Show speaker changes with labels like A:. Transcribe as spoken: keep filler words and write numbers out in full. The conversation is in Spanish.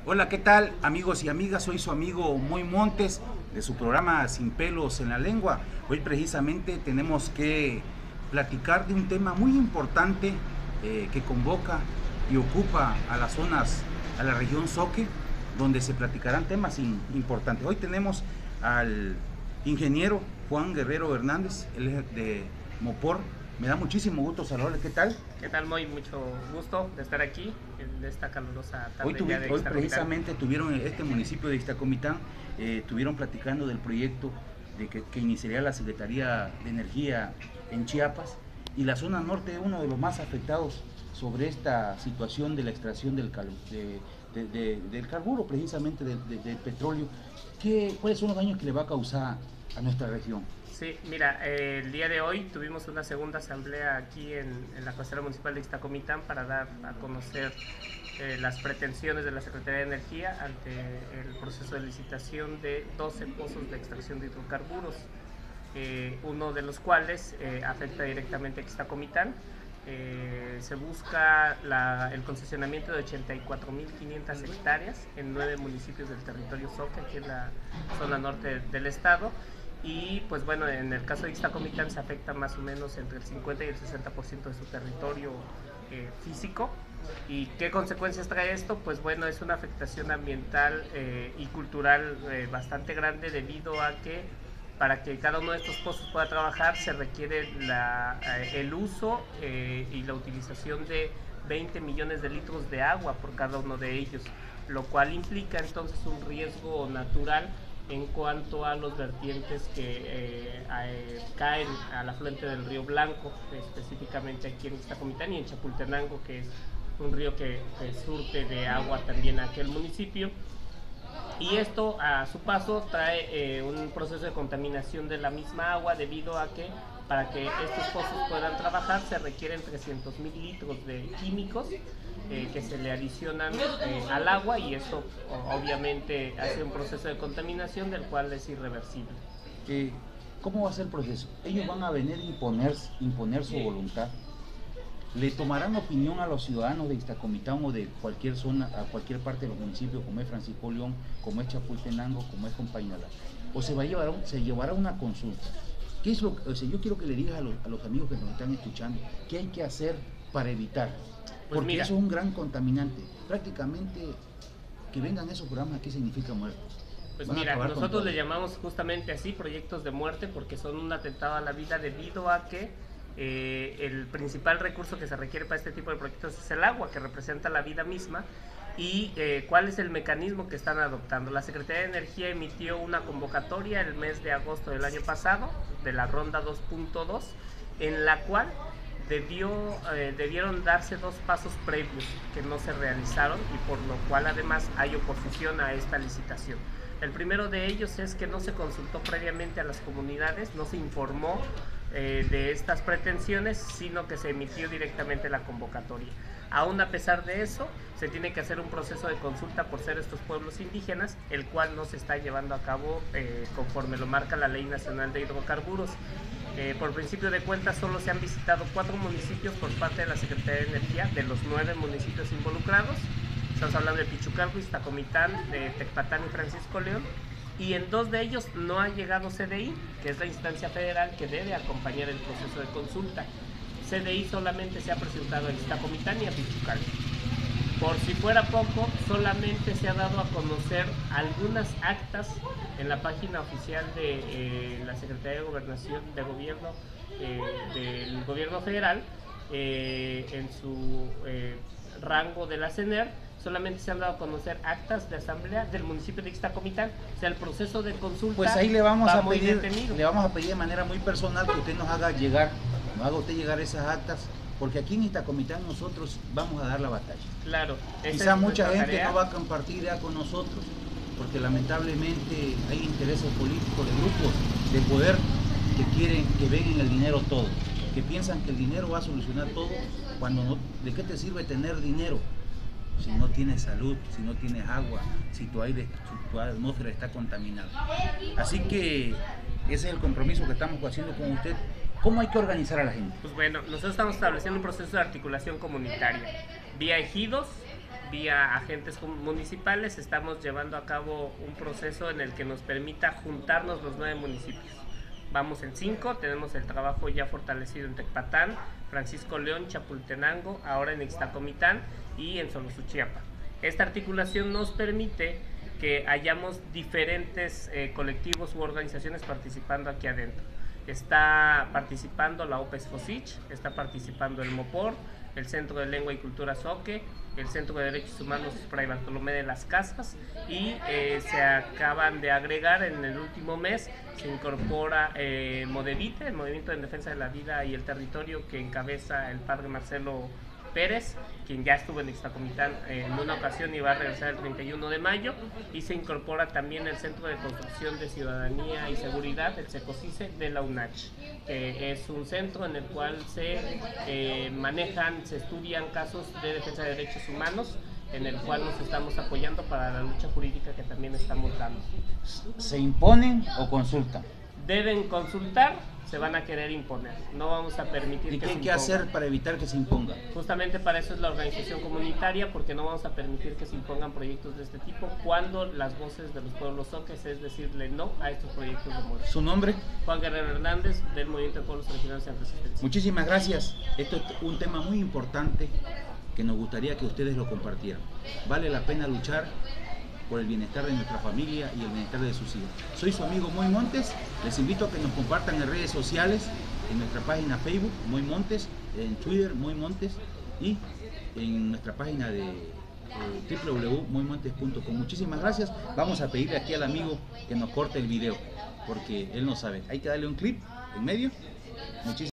A: Hola, ¿qué tal amigos y amigas? Soy su amigo Moy Montes de su programa Sin Pelos en la Lengua. Hoy precisamente tenemos que platicar de un tema muy importante eh, que convoca y ocupa a las zonas, a la región Zoque, donde se platicarán temas in, importantes. Hoy tenemos al ingeniero Juan Guerrero Hernández, él es de Mopor. Me da muchísimo gusto saludarle. ¿Qué tal?
B: ¿Qué tal, Moy? Mucho gusto de estar aquí en esta calurosa tarde.
A: Hoy, tuvi,
B: de
A: hoy precisamente tuvieron este municipio de Ixtacomitán, eh, estuvieron platicando del proyecto de que, que iniciaría la Secretaría de Energía en Chiapas, y la zona norte es uno de los más afectados sobre esta situación de la extracción del, cal, de, de, de, del carburo, precisamente del de, de petróleo. ¿Qué, ¿Cuáles son los daños que le va a causar a nuestra región?
B: Sí, mira, eh, el día de hoy tuvimos una segunda asamblea aquí en, en la cabecera municipal de Ixtacomitán para dar a conocer eh, las pretensiones de la Secretaría de Energía ante el proceso de licitación de doce pozos de extracción de hidrocarburos, eh, uno de los cuales eh, afecta directamente a Ixtacomitán. Eh, se busca la, el concesionamiento de ochenta y cuatro mil quinientas hectáreas en nueve municipios del territorio Zoque, aquí en la zona norte del estado. Y pues bueno, en el caso de Ixtacomitán se afecta más o menos entre el cincuenta y el sesenta por ciento de su territorio eh, físico. ¿Y qué consecuencias trae esto? Pues bueno, es una afectación ambiental eh, y cultural eh, bastante grande, debido a que para que cada uno de estos pozos pueda trabajar se requiere la, eh, el uso eh, y la utilización de veinte millones de litros de agua por cada uno de ellos, lo cual implica entonces un riesgo natural en cuanto a los vertientes que eh, eh, caen al afluente del río Blanco, específicamente aquí en Ixtacomitán y en Chapultenango, que es un río que, que surte de agua también a aquel municipio. Y esto a su paso trae eh, un proceso de contaminación de la misma agua, debido a que para que estos pozos puedan trabajar se requieren trescientos mil litros de químicos eh, que se le adicionan eh, al agua, y esto obviamente hace un proceso de contaminación del cual es irreversible.
A: Eh, ¿Cómo va a ser el proceso? Ellos van a venir a imponer, imponer su voluntad. ¿Le tomarán opinión a los ciudadanos de Ixtacomitán o de cualquier zona, a cualquier parte de los municipios, como es Francisco León, como es Chapultenango, como es Compainala? ¿O se va a llevar, se llevará una consulta? ¿Qué es lo, o sea, yo quiero que le digas a los, a los amigos que nos están escuchando qué hay que hacer para evitar? Pues porque mira, eso es un gran contaminante. Prácticamente que vengan esos programas aquí significa muerte.
B: Pues mira, nosotros le llamamos justamente así proyectos de muerte, porque son un atentado a la vida, debido a que eh, el principal recurso que se requiere para este tipo de proyectos es el agua, que representa la vida misma. ¿Y eh, cuál es el mecanismo que están adoptando? La Secretaría de Energía emitió una convocatoria el mes de agosto del año pasado, de la ronda dos punto dos, en la cual debió, eh, debieron darse dos pasos previos que no se realizaron, y por lo cual además hay oposición a esta licitación. El primero de ellos es que no se consultó previamente a las comunidades, no se informó eh, de estas pretensiones, sino que se emitió directamente la convocatoria. Aún a pesar de eso, se tiene que hacer un proceso de consulta por ser estos pueblos indígenas, el cual no se está llevando a cabo eh, conforme lo marca la Ley Nacional de Hidrocarburos. Eh, por principio de cuentas, solo se han visitado cuatro municipios por parte de la Secretaría de Energía, de los nueve municipios involucrados. Estamos hablando de Pichucalco, Ixtacomitán, de Tecpatán y Francisco León, y en dos de ellos no ha llegado C D I, que es la instancia federal que debe acompañar el proceso de consulta. C D I solamente se ha presentado a Ixtacomitán y a Pichucalco. Por si fuera poco, solamente se ha dado a conocer algunas actas en la página oficial de eh, la Secretaría de Gobernación de Gobierno eh, del Gobierno Federal, eh, en su eh, rango de la C E N E R. Solamente se han dado a conocer actas de asamblea del municipio de Ixtacomitán. O sea, el proceso de consulta,
A: pues ahí le vamos
B: va
A: a
B: muy
A: pedir,
B: detenido.
A: le vamos a pedir de manera muy personal que usted nos haga llegar, nos haga usted llegar esas actas, porque aquí en Ixtacomitán nosotros vamos a dar la batalla.
B: Claro.
A: Quizá mucha gente tarea. no va a compartir ya con nosotros, porque lamentablemente hay intereses políticos de grupos de poder que quieren, que ven en el dinero todo, que piensan que el dinero va a solucionar todo, cuando no. ¿De qué te sirve tener dinero si no tienes salud, si no tienes agua, si tu aire, si tu atmósfera está contaminada? Así que ese es el compromiso que estamos haciendo con usted. ¿Cómo hay que organizar a la gente?
B: Pues bueno, nosotros estamos estableciendo un proceso de articulación comunitaria vía ejidos, vía agentes municipales, estamos llevando a cabo un proceso en el que nos permita juntarnos los nueve municipios. Vamos en cinco, tenemos el trabajo ya fortalecido en Tecpatán, Francisco León, Chapultenango, ahora en Ixtacomitán y en Solosuchiapa. Esta articulación nos permite que hayamos diferentes eh, colectivos u organizaciones participando aquí adentro. Está participando la O P E S FOSICH, está participando el MOPOR, el Centro de Lengua y Cultura Zoque, el Centro de Derechos Humanos Fray Bartolomé de las Casas, y eh, se acaban de agregar en el último mes, se incorpora eh, Modevite, el Movimiento en Defensa de la Vida y el Territorio, que encabeza el padre Marcelo Pérez, quien ya estuvo en Ixtacomitán en una ocasión y va a regresar el treinta y uno de mayo, y se incorpora también el Centro de Construcción de Ciudadanía y Seguridad, el CECOCICE, de la UNACH, que es un centro en el cual se eh, manejan, se estudian casos de defensa de derechos humanos, en el cual nos estamos apoyando para la lucha jurídica que también estamos dando.
A: ¿Se imponen o consultan?
B: Deben consultar, se van a querer imponer, no vamos a permitir
A: ¿Y
B: que
A: qué
B: se
A: hay que
B: impongan.
A: hacer para evitar que se imponga?
B: Justamente para eso es la organización comunitaria, porque no vamos a permitir que se impongan proyectos de este tipo cuando las voces de los pueblos zoques es decirle no a estos proyectos de muerte.
A: ¿Su nombre?
B: Juan Guerrero Hernández, del Movimiento de Pueblos Originarios en Resistencia.
A: Muchísimas gracias. Esto es un tema muy importante que nos gustaría que ustedes lo compartieran. Vale la pena luchar por el bienestar de nuestra familia y el bienestar de sus hijos. Soy su amigo Moy Montes, les invito a que nos compartan en redes sociales, en nuestra página Facebook, Moy Montes, en Twitter, Moy Montes, y en nuestra página de eh, w w w punto moy montes punto com. Muchísimas gracias. Vamos a pedirle aquí al amigo que nos corte el video, porque él no sabe. Hay que darle un clip en medio. Muchísimas